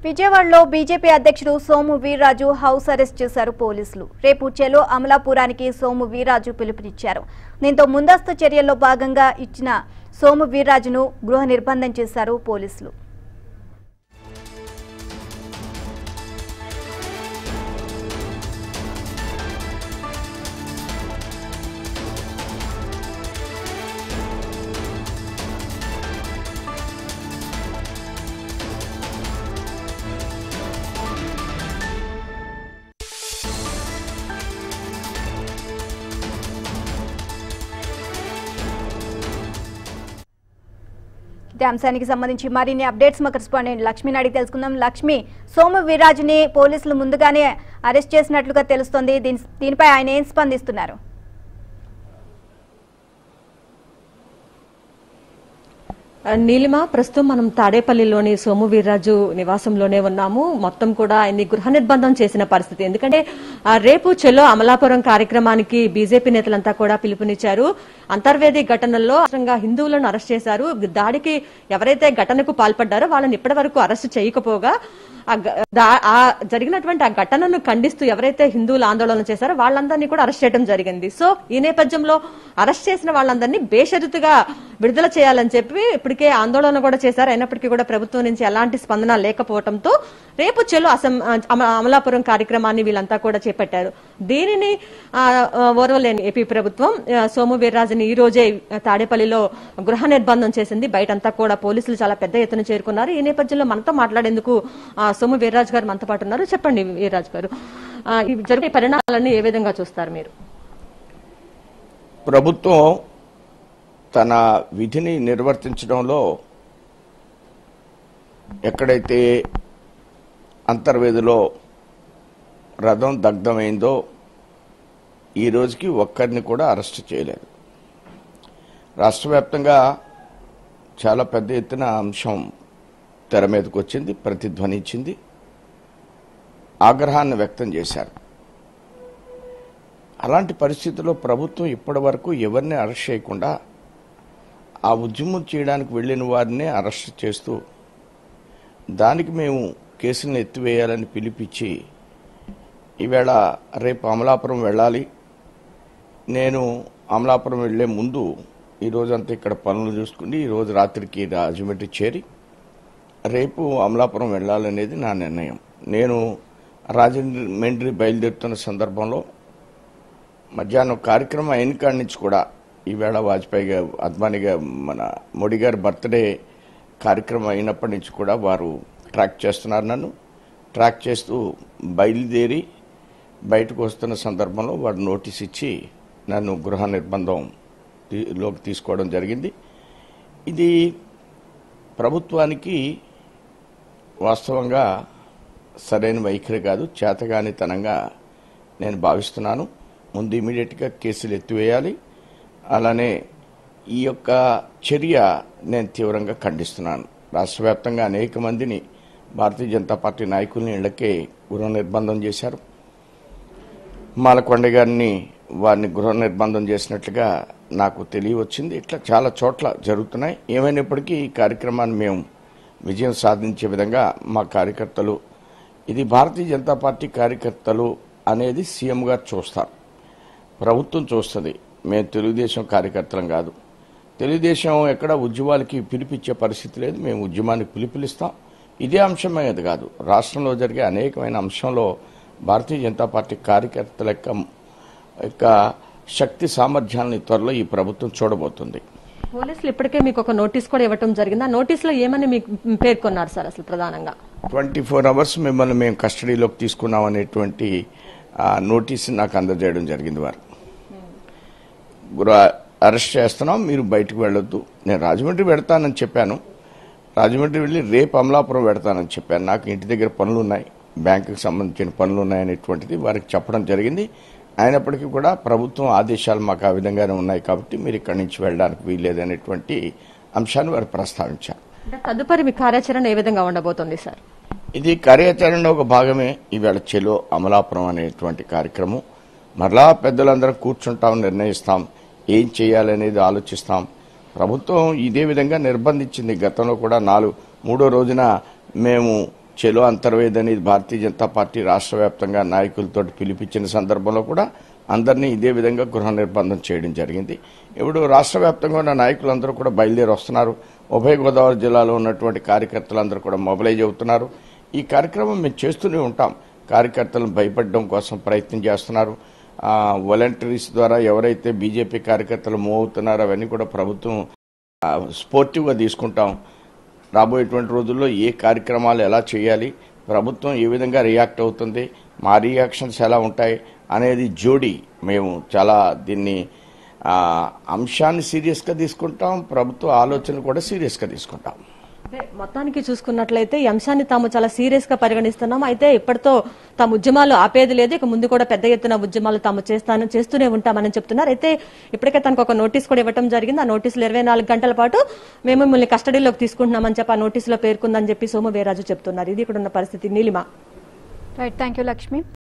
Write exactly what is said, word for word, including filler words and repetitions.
విజయవాడలో బీజేపీ అధ్యక్షుడు Somu Veerraju house arrest చేశారు పోలీసులు. రేపు చెలో అమలాపురానికి సోము వీర్రాజు పిలుపునిచ్చారు. దీంతో ముందస్తు చర్యల్లో భాగంగా ఇచ్చిన సోము వీర్రాజును గృహ నిర్బంధం చేశారు పోలీసులు. ఇదే అంశానికి సంబంధించి మరిన్ని అప్డేట్స్ మా కరెస్పాండెంట్ లక్ష్మిని అడిగి తెలుసుకుందాం. లక్ష్మి, సోము వీర్రాజుని పోలీసులు ముందుగానే అరెస్ట్ చేసినట్లుగా తెలుస్తోంది. దీనిపై ఆయన ఏం స్పందిస్తున్నారు? నీలిమ, ప్రస్తుతం మనం తాడేపల్లిలోని సోము వీర్రాజు నివాసంలోనే ఉన్నాము. మొత్తం కూడా ఆయన్ని గృహ నిర్బంధం చేసిన పరిస్థితి. ఎందుకంటే రేపు చెలో అమలాపురం కార్యక్రమానికి బీజేపీ నేతలంతా కూడా పిలుపునిచ్చారు. అంతర్వేది ఘటనల్లో హిందువులను అరెస్ట్ చేశారు. దాడికి ఎవరైతే ఘటనకు పాల్పడ్డారో వాళ్ళని ఇప్పటి వరకు అరెస్ట్ చేయకపోగా ఆ జరిగినటువంటి ఆ ఘటనను ఖండిస్తూ ఎవరైతే హిందువులు ఆందోళన చేశారో వాళ్ళందరినీ కూడా అరెస్ట్ చేయడం జరిగింది. సో ఈ నేపథ్యంలో అరెస్ట్ చేసిన వాళ్ళందరినీ బేషరతుగా విడుదల చేయాలని చెప్పి ఇప్పటికే ఆందోళన కూడా చేశారు. అయినప్పటికీ కూడా ప్రభుత్వం నుంచి ఎలాంటి స్పందన లేకపోవడంతో రేపు చెలో అమలాపురం కార్యక్రమాన్ని వీళ్ళంతా కూడా చేపట్టారు. దీనిని ఓర్వలేని ఏపీ ప్రభుత్వం సోము వీర్రాజుని ఈ రోజే తాడేపల్లిలో గృహ నిర్బంధం చేసింది. బయటంతా కూడా పోలీసులు చాలా పెద్ద ఎత్తున చేరుకున్నారు. ఈ నేపథ్యంలో మనతో మాట్లాడేందుకు సోము వీర్రాజు గారు మనతో పాటు ఉన్నారు. చెప్పండి వీర్రాజు గారు, జరిగే పరిణామాలన్నీ ఏ విధంగా చూస్తారు మీరు? ప్రభుత్వం తన విధిని నిర్వర్తించడంలో ఎక్కడైతే అంతర్వేదిలో రథం దగ్ధమైందో ఈ రోజుకి ఒక్కరిని కూడా అరెస్ట్ చేయలేదు. రాష్ట్ర వ్యాప్తంగా చాలా పెద్ద ఎత్తున అంశం తెర మీదకు వచ్చింది, ప్రతిధ్వనించింది, ఆగ్రహాన్ని వ్యక్తం చేశారు. అలాంటి పరిస్థితుల్లో ప్రభుత్వం ఇప్పటి వరకు ఎవరిని అరెస్ట్ చేయకుండా ఆ ఉద్యమం చేయడానికి వెళ్లిన వారిని అరెస్ట్ చేస్తూ దానికి మేము కేసులను ఎత్తివేయాలని పిలిపించి ఈవేళ రేపు అమలాపురం వెళ్ళాలి, నేను అమలాపురం వెళ్లే ముందు ఈరోజంతా ఇక్కడ పనులు చూసుకుని ఈరోజు రాత్రికి రాజమండ్రి చేరి రేపు అమలాపురం వెళ్ళాలనేది నా నిర్ణయం. నేను రాజమండ్రి బయలుదేరుతున్న సందర్భంలో మధ్యాహ్నం కార్యక్రమం అయిన కాడి నుంచి కూడా ఈవేళ వాజ్పేయి గారు అద్వానీ గారు మన మోడీ గారి బర్త్డే కార్యక్రమం అయినప్పటి నుంచి కూడా వారు ట్రాక్ చేస్తున్నారు. నన్ను ట్రాక్ చేస్తూ బయలుదేరి బయటకు వస్తున్న సందర్భంలో వాడు నోటీస్ ఇచ్చి నన్ను గృహ నిర్బంధంలోకి తీసుకోవడం జరిగింది. ఇది ప్రభుత్వానికి వాస్తవంగా సరైన వైఖరి కాదు, చేతగానితనంగా నేను భావిస్తున్నాను. ముందు ఇమీడియట్గా కేసులు ఎత్తివేయాలి. అలానే ఈ యొక్క చర్య నేను తీవ్రంగా ఖండిస్తున్నాను. రాష్ట్ర వ్యాప్తంగా అనేక మందిని భారతీయ జనతా పార్టీ నాయకుల్ని ఇళ్లకే గృహ నిర్బంధం చేశారు. మాలకొండ గారిని వారిని గృహ నిర్బంధం చేసినట్లుగా నాకు తెలియవచ్చింది. ఇట్లా చాలా చోట్ల జరుగుతున్నాయి. ఏమైనప్పటికీ ఈ కార్యక్రమాన్ని మేము విజయం సాధించే విధంగా మా కార్యకర్తలు, ఇది భారతీయ జనతా పార్టీ కార్యకర్తలు అనేది సీఎం గారు చూస్తారు, ప్రభుత్వం చూస్తుంది. మేము తెలుగుదేశం కార్యకర్తలం కాదు. తెలుగుదేశం ఎక్కడ ఉద్యమాలకి పిలిపించే పరిస్థితి లేదు. మేము ఉద్యమానికి పిలుపునిస్తాం. ఇదే అంశమే అది కాదు, రాష్ట్రంలో జరిగే అనేకమైన అంశంలో భారతీయ జనతా పార్టీ కార్యకర్తల యొక్క శక్తి సామర్థ్యాలని త్వరలో ఈ ప్రభుత్వం చూడబోతుంది. పోలీసులు ఇప్పటికే మీకు ఒక నోటీస్ కూడా ఇవ్వడం జరిగింది. ఆ నోటీసులో ఏమని మీకు పేర్కొన్నారు సార్? అసలు ప్రధానంగా ట్వంటీ ఫోర్ అవర్స్ మిమ్మల్ని మేము కస్టడీలోకి తీసుకున్నాం అనేటువంటి నోటీస్ నాకు అందజేయడం జరిగింది. వారు అరెస్ట్ చేస్తున్నాం, మీరు బయటకు వెళ్ళొద్దు. నేను రాజమండ్రి వెడతానని చెప్పాను. రాజమండ్రి వెళ్ళి రేపు అమలాపురం వెడతానని చెప్పాను. నాకు ఇంటి దగ్గర పనులు ఉన్నాయి, బ్యాంకుకి సంబంధించిన పనులు ఉన్నాయనేటువంటిది వారికి చెప్పడం జరిగింది. అయినప్పటికీ కూడా ప్రభుత్వం ఆదేశాలు మాకు ఆ విధంగానే ఉన్నాయి కాబట్టి మీరు ఇక్కడి నుంచి వెళ్ళడానికి వీల్లేదనేటువంటి అంశాన్ని వారు ప్రస్తావించారు. తదుపరి మీ కార్యాచరణ ఏ విధంగా ఉండబోతోంది సార్? ఇది కార్యాచరణలో ఒక భాగమే ఈవేళ చెలో అమలాపురం అనేటువంటి కార్యక్రమం. మరలా పెద్దలందరం కూర్చుంటాం, నిర్ణయిస్తాం, ఏం చేయాలనేది ఆలోచిస్తాం. ప్రభుత్వం ఇదే విధంగా నిర్బంధించింది. గతంలో కూడా నాలుగు మూడో రోజున మేము చెలో అంతర్వేది అనేది భారతీయ జనతా పార్టీ రాష్ట్ర వ్యాప్తంగా నాయకులతో పిలిపించిన సందర్భంలో కూడా అందరినీ ఇదే విధంగా గృహ నిర్బంధం చేయడం జరిగింది. ఇప్పుడు రాష్ట్ర వ్యాప్తంగా ఉన్న నాయకులందరూ కూడా బయలుదేరి వస్తున్నారు. ఉభయ గోదావరి జిల్లాలో ఉన్నటువంటి కార్యకర్తలందరూ కూడా మొబిలైజ్ అవుతున్నారు. ఈ కార్యక్రమం మేము చేస్తూనే ఉంటాం. కార్యకర్తలను భయపడడం కోసం ప్రయత్నం చేస్తున్నారు. వాలంటీర్స్ ద్వారా ఎవరైతే బీజేపీ కార్యకర్తలు మూవ్ అవుతున్నారో అవన్నీ కూడా ప్రభుత్వం స్పోర్టివ్గా తీసుకుంటాం. రాబోయేటువంటి రోజుల్లో ఏ కార్యక్రమాలు ఎలా చేయాలి, ప్రభుత్వం ఏ విధంగా రియాక్ట్ అవుతుంది, మా రియాక్షన్స్ ఎలా ఉంటాయి అనేది జోడి మేము చాలా దీన్ని అంశాన్ని సీరియస్గా తీసుకుంటాం. ప్రభుత్వ ఆలోచనలు కూడా సీరియస్గా తీసుకుంటాం. మొత్తానికి చూసుకున్నట్లయితే ఈ అంశాన్ని తాము చాలా సీరియస్ గా పరిగణిస్తున్నాం. అయితే ఇప్పటితో తాము ఉద్యమాలు ఆపేది లేదు, ఇక ముందు కూడా పెద్ద ఎత్తున ఉద్యమాలు తాము చేస్తాను చేస్తూనే ఉంటామని చెప్తున్నారు. అయితే ఇప్పటికే తనకు ఒక నోటీస్ కూడా ఇవ్వడం జరిగింది. ఆ నోటీసులు ఇరవై నాలుగు గంటల పాటు మేము మిమ్మల్ని కస్టడీలోకి తీసుకుంటున్నామని చెప్పి ఆ నోటీసులో పేర్కొందని చెప్పి సోము వీర్రాజు చెప్తున్నారు. ఇది ఇక్కడ ఉన్న పరిస్థితి. Neelima. Right, thank you Lakshmi.